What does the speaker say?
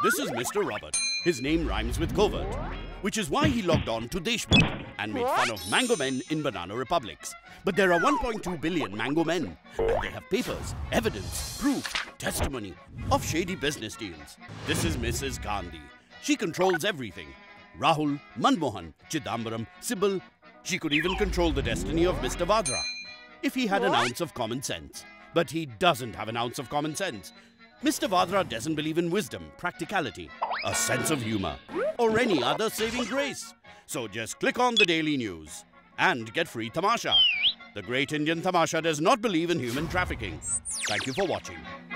This is Mr. Robert. His name rhymes with covert, which is why he logged on to Deshbook and made fun of mango men in banana republics. But there are 1.2 billion mango men, and they have papers, evidence, proof, testimony of shady business deals. This is Mrs. Gandhi. She controls everything. Rahul, Manmohan, Chidambaram, Sybil. She could even control the destiny of Mr. Vadra if he had an ounce of common sense. But he doesn't have an ounce of common sense. Mr. Vadra doesn't believe in wisdom, practicality, a sense of humor, or any other saving grace. So just click on the Daily News and get free Tamasha. The great Indian Tamasha does not believe in human trafficking. Thank you for watching.